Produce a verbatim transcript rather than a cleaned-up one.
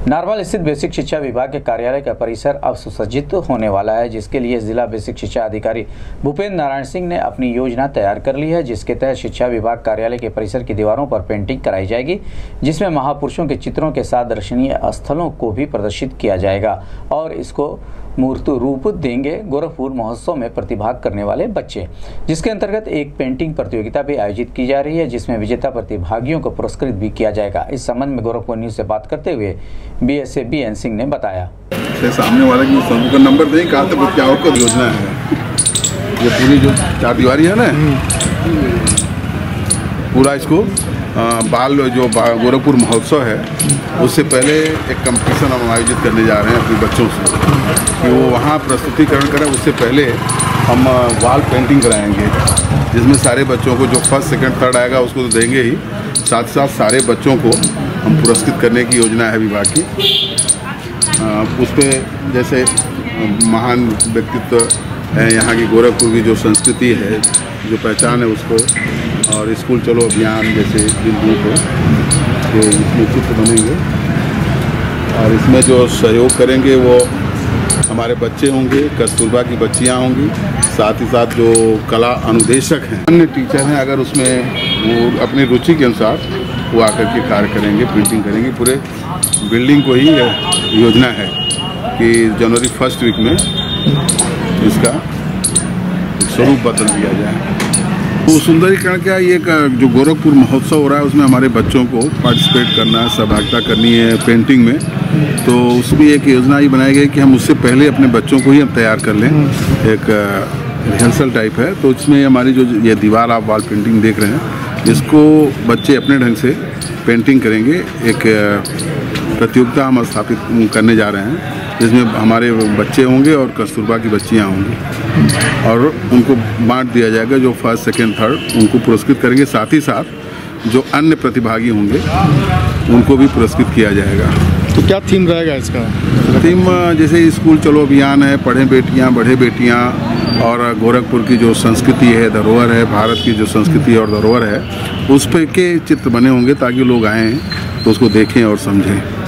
Narwhal स्थित basic शिक्षा विभाग के कार्यालय का परिसर अब सुसज्जित होने वाला है, जिसके लिए जिला बेसिक शिक्षा अधिकारी भूपेंद्र नारायण सिंह ने अपनी योजना तैयार कर ली है, जिसके तहत शिक्षा विभाग कार्यालय के परिसर की दीवारों पर पेंटिंग कराई जाएगी, जिसमें महापुरुषों के चित्रों के साथ दर्शनीय स्थलों को भी प्रदर्शित किया जाएगा और इसको मूर्त रूप देंगे गोरखपुर महोत्सव में प्रतिभाग करने वाले बच्चे, जिसके अंतर्गत एक पेंटिंग प्रतियोगिता भी आयोजित की जा रही है, जिसमें विजेता प्रतिभागियों को पुरस्कृत भी किया जाएगा। इस संबंध में गोरखपुर न्यूज से बात करते हुए B S A B N Singh ने बताया। सामने वाले की समूह का नंबर दें, कहा तक क्या होकर योजना है। ये पूरी जो चार दीवारी है ना, पूरा इसको बाल जो गोरखपुर महोत्सव है उससे पहले एक कंपटीशन हम आयोजित करने जा रहे हैं अपने बच्चों से कि वो वहाँ प्रस्तुतिकरण करें। उससे पहले हम वॉल पेंटिंग कराएंगे, जिसमें सारे बच्चों को जो फर्स्ट सेकंड थर्ड आएगा उसको तो देंगे ही, साथ साथ सारे बच्चों को हम पुरस्कृत करने की योजना है विभाग की। उस पर जैसे महान व्यक्तित्व है यहाँ की, गोरखपुर की जो संस्कृति है, जो पहचान है उसको, और स्कूल चलो अभियान जैसे बिंदुओं को तो इसमें चित्र बनेंगे और इसमें जो सहयोग करेंगे वो हमारे बच्चे होंगे, कस्तूरबा की बच्चियां होंगी, साथ ही साथ जो कला अनुदेशक हैं, अन्य टीचर हैं, अगर उसमें वो अपनी रुचि के अनुसार वो आकर के कार्य करेंगे, प्रिंटिंग करेंगे। पूरे बिल्डिंग को ही योजना है कि जनवरी फर्स्ट वीक में इसका स्वरूप बदल दिया जाए। तो सुंदरीकरण का ये जो गोरखपुर महोत्सव हो रहा है उसमें हमारे बच्चों को पार्टिसिपेट करना है, सहभागिता करनी है पेंटिंग में, तो उसमें एक योजना ही बनाई गई कि हम उससे पहले अपने बच्चों को ही हम तैयार कर लें। एक रिहर्सल टाइप है, तो इसमें हमारी जो ये दीवार आप वॉल पेंटिंग देख रहे हैं, इसको बच्चे अपने ढंग से पेंटिंग करेंगे। एक प्रतियोगिता हम स्थापित करने जा रहे हैं, जिसमें हमारे बच्चे होंगे और कस्तूरबा की बच्चियां होंगी और उनको बांट दिया जाएगा। जो फर्स्ट सेकंड थर्ड उनको पुरस्कृत करेंगे, साथ ही साथ जो अन्य प्रतिभागी होंगे उनको भी पुरस्कृत किया जाएगा। तो क्या थीम रहेगा इसका? थीम जैसे स्कूल चलो अभियान है, पढ़ें बेटियां बढ़े बेटियां, और गोरखपुर की जो संस्कृति है, धरोहर है, भारत की जो संस्कृति और धरोहर है, उस पर के चित्र बने होंगे ताकि लोग आएँ तो उसको देखें और समझें।